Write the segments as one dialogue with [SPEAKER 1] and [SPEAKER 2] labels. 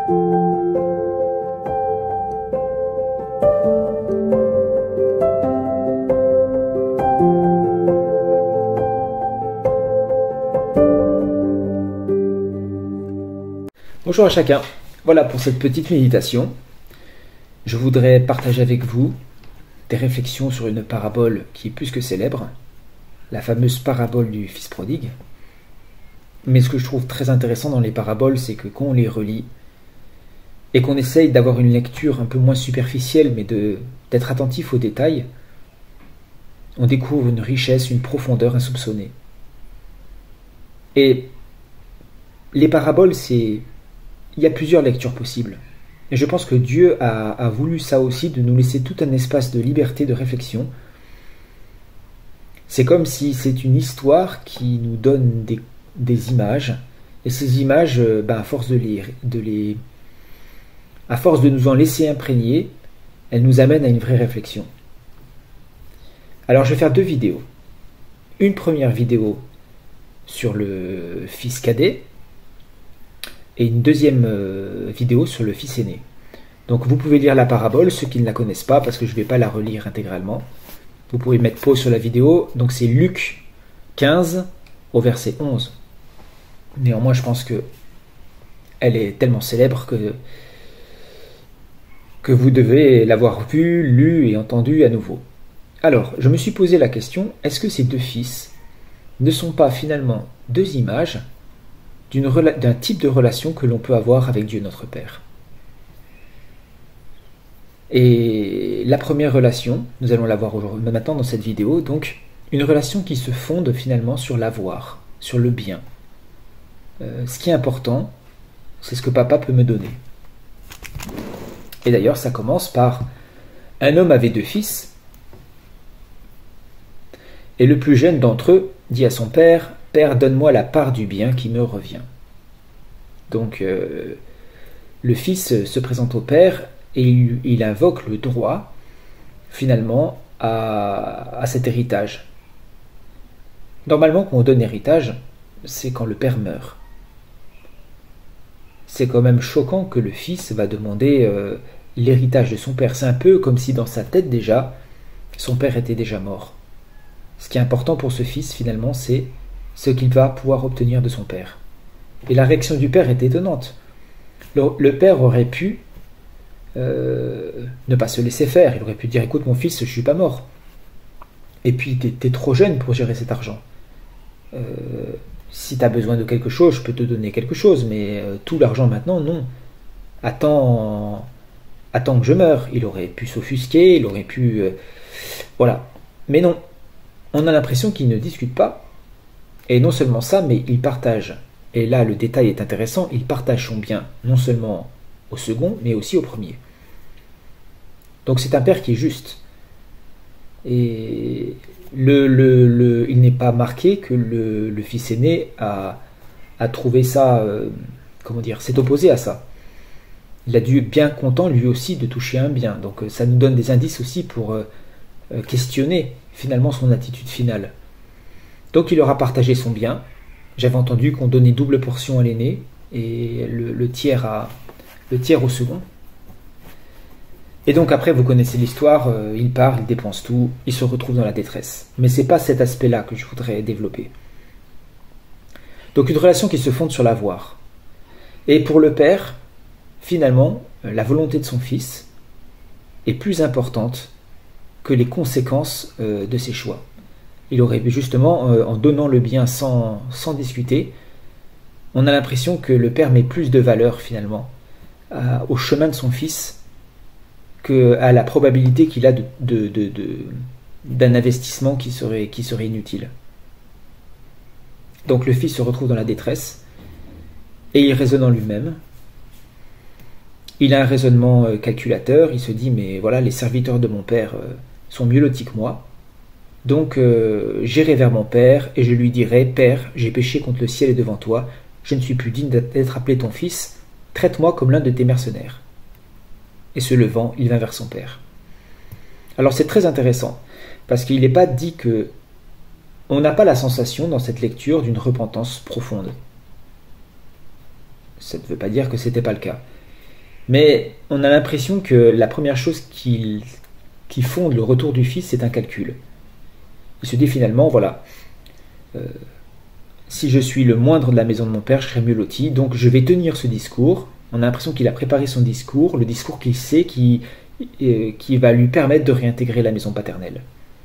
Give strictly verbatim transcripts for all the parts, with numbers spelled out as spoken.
[SPEAKER 1] Bonjour à chacun, voilà pour cette petite méditation. Je voudrais partager avec vous des réflexions sur une parabole qui est plus que célèbre, la fameuse parabole du fils prodigue. Mais ce que je trouve très intéressant dans les paraboles, c'est que quand on les relit et qu'on essaye d'avoir une lecture un peu moins superficielle, mais de, d'être attentif aux détails, on découvre une richesse, une profondeur insoupçonnée. Et les paraboles, c'est... il y a plusieurs lectures possibles. Et je pense que Dieu a, a voulu ça aussi, de nous laisser tout un espace de liberté, de réflexion. C'est comme si c'est une histoire qui nous donne des, des images. Et ces images, ben, à force de les, de les, à force de nous en laisser imprégner, elles nous amènent à une vraie réflexion. Alors je vais faire deux vidéos. Une première vidéo sur le fils cadet, et une deuxième euh, vidéo sur le fils aîné. Donc vous pouvez lire la parabole, ceux qui ne la connaissent pas, parce que je ne vais pas la relire intégralement. Vous pouvez mettre pause sur la vidéo. Donc c'est Luc quinze au verset onze. Néanmoins, je pense que elle est tellement célèbre que, que vous devez l'avoir vue, lue et entendue à nouveau. Alors, je me suis posé la question, est-ce que ces deux fils ne sont pas finalement deux images d'un type de relation que l'on peut avoir avec Dieu notre Père? Et la première relation, nous allons la voir aujourd'hui, maintenant dans cette vidéo, donc une relation qui se fonde finalement sur l'avoir, sur le bien. Euh, ce qui est important, c'est ce que papa peut me donner. Et d'ailleurs, ça commence par un homme avait deux fils, et le plus jeune d'entre eux dit à son père: Père, donne-moi la part du bien qui me revient. Donc, euh, le fils se présente au père et il, il invoque le droit, finalement, à, à cet héritage. Normalement, quand on donne héritage, c'est quand le père meurt. C'est quand même choquant que le fils va demander euh, l'héritage de son père. C'est un peu comme si dans sa tête déjà, son père était déjà mort. Ce qui est important pour ce fils, finalement, c'est ce qu'il va pouvoir obtenir de son père. Et la réaction du père est étonnante. Le, le père aurait pu euh, ne pas se laisser faire. Il aurait pu dire: écoute mon fils, je ne suis pas mort. Et puis tu es trop jeune pour gérer cet argent. Euh, si tu as besoin de quelque chose, je peux te donner quelque chose, mais euh, tout l'argent maintenant, non. Attends, attends que je meure. Il aurait pu s'offusquer, il aurait pu... Euh, voilà. Mais non. On a l'impression qu'il ne discute pas. Et non seulement ça, mais il partage. Et là, le détail est intéressant. Il partage son bien, non seulement au second, mais aussi au premier. Donc c'est un père qui est juste. Et le, le, le, il n'est pas marqué que le, le fils aîné a, a trouvé ça, euh, comment dire, s'est opposé à ça. Il a dû être bien content lui aussi de toucher un bien. Donc ça nous donne des indices aussi pour euh, questionner finalement son attitude finale. Donc il aura partagé son bien. J'avais entendu qu'on donnait double portion à l'aîné et le, le, tiers à, le tiers au second. Et donc après, vous connaissez l'histoire, euh, il part, il dépense tout, il se retrouve dans la détresse. Mais ce n'est pas cet aspect-là que je voudrais développer. Donc une relation qui se fonde sur l'avoir. Et pour le père, finalement, la volonté de son fils est plus importante que les conséquences euh, de ses choix. Il aurait justement, euh, en donnant le bien sans, sans discuter, on a l'impression que le père met plus de valeur finalement à, au chemin de son fils qu'à la probabilité qu'il a de, de, de, de, d'un investissement qui serait, qui serait inutile. Donc le fils se retrouve dans la détresse et il raisonne en lui-même. Il a un raisonnement euh, calculateur, il se dit: mais voilà, les serviteurs de mon père euh, sont mieux lotis que moi. Donc euh, j'irai vers mon père et je lui dirai: Père, j'ai péché contre le ciel et devant toi, je ne suis plus digne d'être appelé ton fils, traite-moi comme l'un de tes mercenaires. Et se levant, il vint vers son père. Alors c'est très intéressant, parce qu'il n'est pas dit que... On n'a pas la sensation dans cette lecture d'une repentance profonde. Ça ne veut pas dire que ce n'était pas le cas. Mais on a l'impression que la première chose qui, qui fonde le retour du fils, c'est un calcul. Il se dit finalement, voilà, euh, si je suis le moindre de la maison de mon père, je serai mieux loti, donc je vais tenir ce discours. On a l'impression qu'il a préparé son discours, le discours qu'il sait qui, euh, qui va lui permettre de réintégrer la maison paternelle.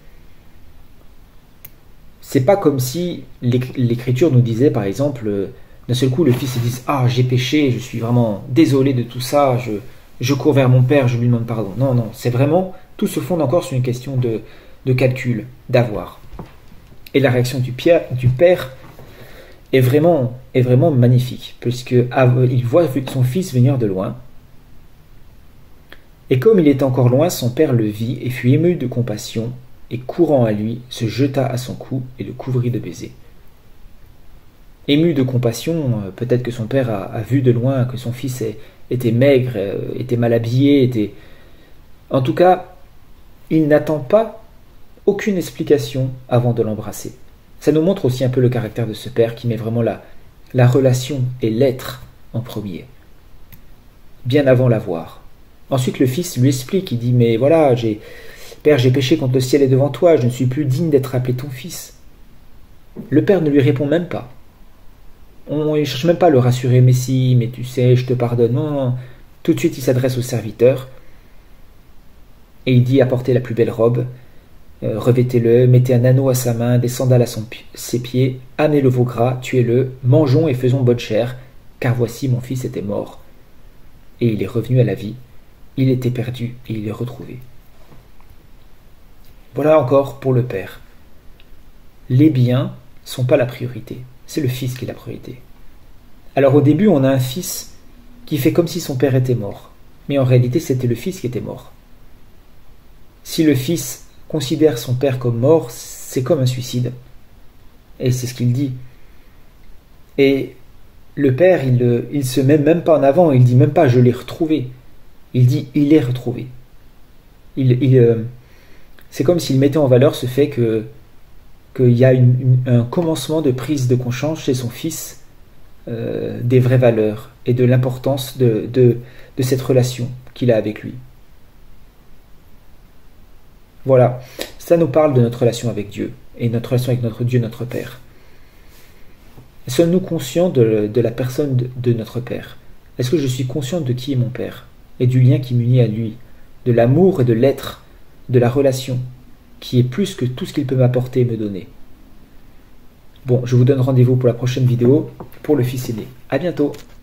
[SPEAKER 1] C'est pas comme si l'Écriture nous disait, par exemple, euh, d'un seul coup, le fils se dit « Ah, j'ai péché, je suis vraiment désolé de tout ça, je, je cours vers mon père, je lui demande pardon. » Non, non, c'est vraiment, tout se fonde encore sur une question de, de calcul, d'avoir. Et la réaction du, père, du père est vraiment, est vraiment magnifique, puisqu'il voit son fils venir de loin. Et comme il était encore loin, son père le vit et fut ému de compassion, et courant à lui, se jeta à son cou et le couvrit de baisers. Ému de compassion, peut-être que son père a, a vu de loin que son fils est, était maigre, était mal habillé, était... En tout cas, il n'attend pas aucune explication avant de l'embrasser. Ça nous montre aussi un peu le caractère de ce père qui met vraiment la, la relation et l'être en premier, bien avant l'avoir. Ensuite, le fils lui explique, il dit « Mais voilà, j'ai... Père, j'ai péché contre le ciel et devant toi, je ne suis plus digne d'être appelé ton fils. » Le père ne lui répond même pas. On ne cherche même pas à le rassurer, mais si, mais tu sais, je te pardonne. Non, non. Tout de suite, il s'adresse au serviteur et il dit apportez la plus belle robe, euh, revêtez-le, mettez un anneau à sa main, des sandales à son, ses pieds, amenez le veau gras, tuez-le, mangeons et faisons bonne chère, car voici mon fils était mort et il est revenu à la vie. Il était perdu et il est retrouvé. Voilà encore pour le père. Les biens ne sont pas la priorité. C'est le fils qui est la priorité. Alors au début, on a un fils qui fait comme si son père était mort. Mais en réalité, c'était le fils qui était mort. Si le fils considère son père comme mort, c'est comme un suicide. Et c'est ce qu'il dit. Et le père, il ne se met même pas en avant, il dit même pas « je l'ai retrouvé ». Il dit « il est retrouvé ». Il, il, euh, c'est comme s'il mettait en valeur ce fait que qu'il y a une, une, un commencement de prise de conscience chez son fils euh, des vraies valeurs et de l'importance de, de, de cette relation qu'il a avec lui. Voilà, ça nous parle de notre relation avec Dieu et notre relation avec notre Dieu, notre Père. Sommes-nous conscients de, de la personne de, de notre Père? Est-ce que je suis conscient de qui est mon Père et du lien qui m'unit à lui, de l'amour et de l'être, de la relation qui est plus que tout ce qu'il peut m'apporter et me donner. Bon, je vous donne rendez-vous pour la prochaine vidéo, pour le fils aîné. À bientôt.